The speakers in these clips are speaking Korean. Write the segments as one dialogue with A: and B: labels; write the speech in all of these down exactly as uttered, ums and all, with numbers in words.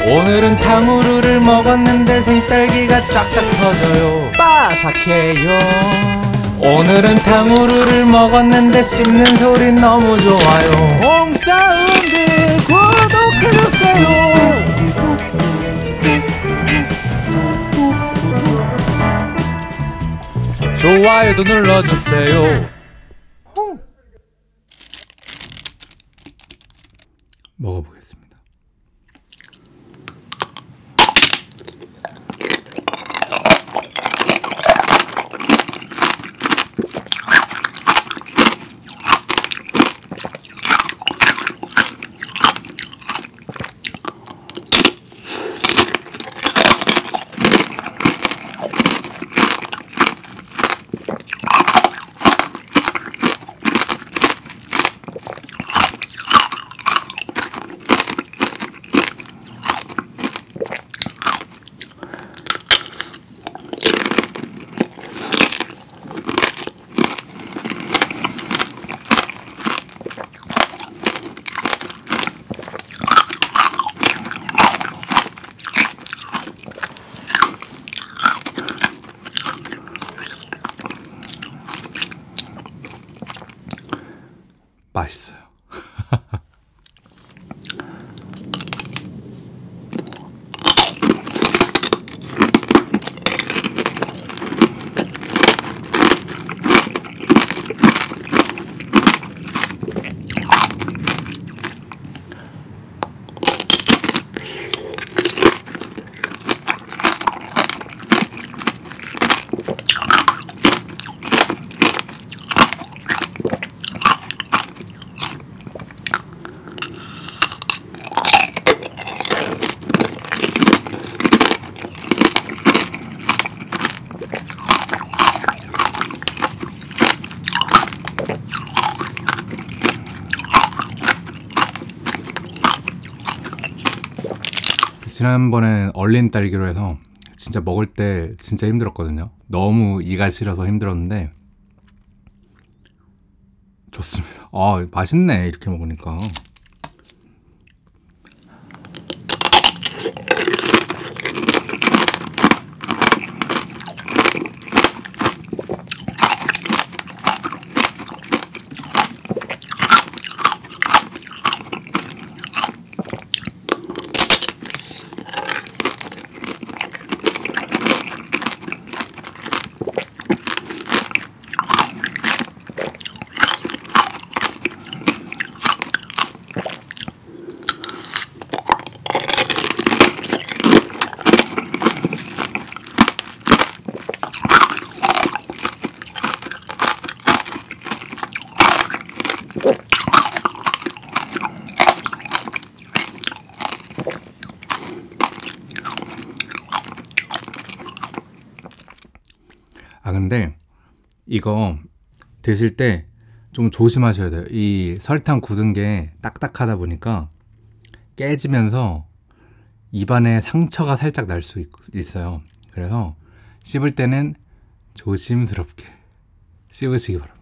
A: 오늘은 탕후루를 먹었는데 생딸기가 쫙쫙 터져요. 바삭해요. 오늘은 탕후루를 먹었는데 씹는 소리 너무 좋아요. 홍사운드 구독해주세요. 좋아요도 눌러주세요. 먹어보겠습니다. 맛있어요. 지난번엔 얼린 딸기로 해서 진짜 먹을 때 진짜 힘들었거든요. 너무 이가 시려서 힘들었는데 좋습니다. 아, 맛있네 이렇게 먹으니까. 아 근데 이거 드실 때 좀 조심하셔야 돼요. 이 설탕 굳은 게 딱딱하다 보니까 깨지면서 입안에 상처가 살짝 날 수 있어요. 그래서 씹을 때는 조심스럽게 씹으시기 바랍니다.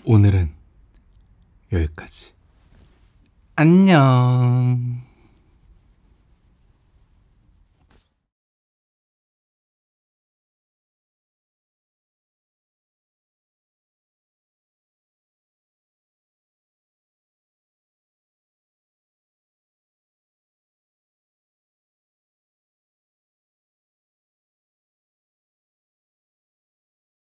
A: 오늘은 여기까지. 안녕.